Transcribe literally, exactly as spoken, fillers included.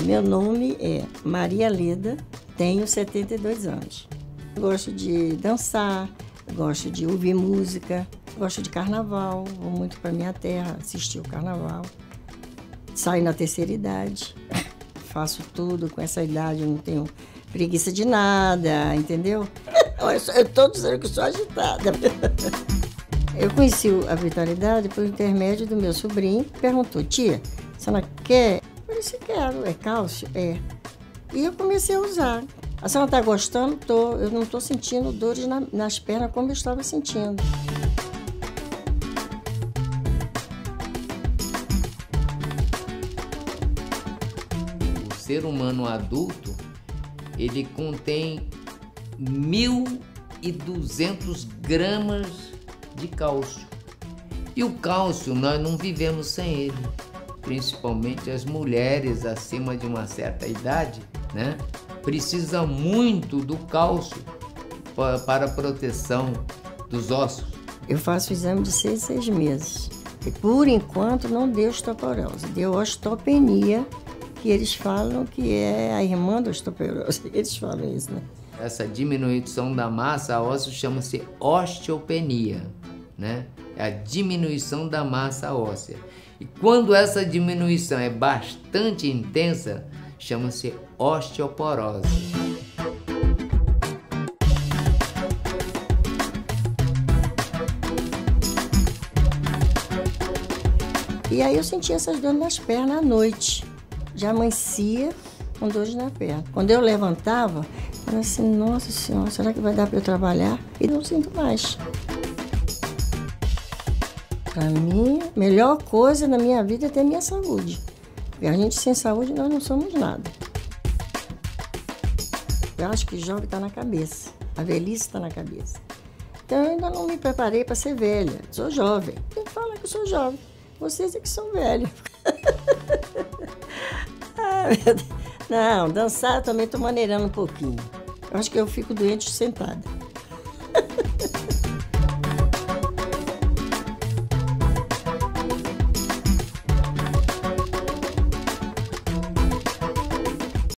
meu nome é Maria Leda, tenho setenta e dois anos. Gosto de dançar, gosto de ouvir música, gosto de carnaval, vou muito para minha terra assistir o carnaval. Saio na terceira idade, faço tudo com essa idade, eu não tenho preguiça de nada, entendeu? Eu estou dizendo que sou agitada. Eu conheci a Vitalidade por intermédio do meu sobrinho, que perguntou: tia, a senhora quer? Eu disse: quero. É cálcio? É. E eu comecei a usar. A senhora está gostando? Tô. Eu não estou sentindo dores na, nas pernas como eu estava sentindo. O ser humano adulto, ele contém mil e duzentos gramas de cálcio. E o cálcio, nós não vivemos sem ele. Principalmente as mulheres acima de uma certa idade, né? Precisa muito do cálcio para a proteção dos ossos. Eu faço o exame de seis, seis meses. E por enquanto não deu osteoporose, deu osteopenia, que eles falam que é a irmã da osteoporose. Eles falam isso, né? Essa diminuição da massa óssea chama-se osteopenia, né? É a diminuição da massa óssea. E quando essa diminuição é bastante intensa, chama-se osteoporose. E aí eu sentia essas dores nas pernas à noite. Já amanhecia com dores na perna. Quando eu levantava, eu falei assim: nossa senhora, será que vai dar para eu trabalhar? E não sinto mais. Para mim, a melhor coisa na minha vida é ter minha saúde. Porque a gente sem saúde, nós não somos nada. Eu acho que jovem está na cabeça. A velhice está na cabeça. Então eu ainda não me preparei para ser velha. Sou jovem. Tem que falar que eu sou jovem. Vocês é que são velhos. Ah, meu Deus. Não, dançar eu também estou maneirando um pouquinho. Eu acho que eu fico doente sentada.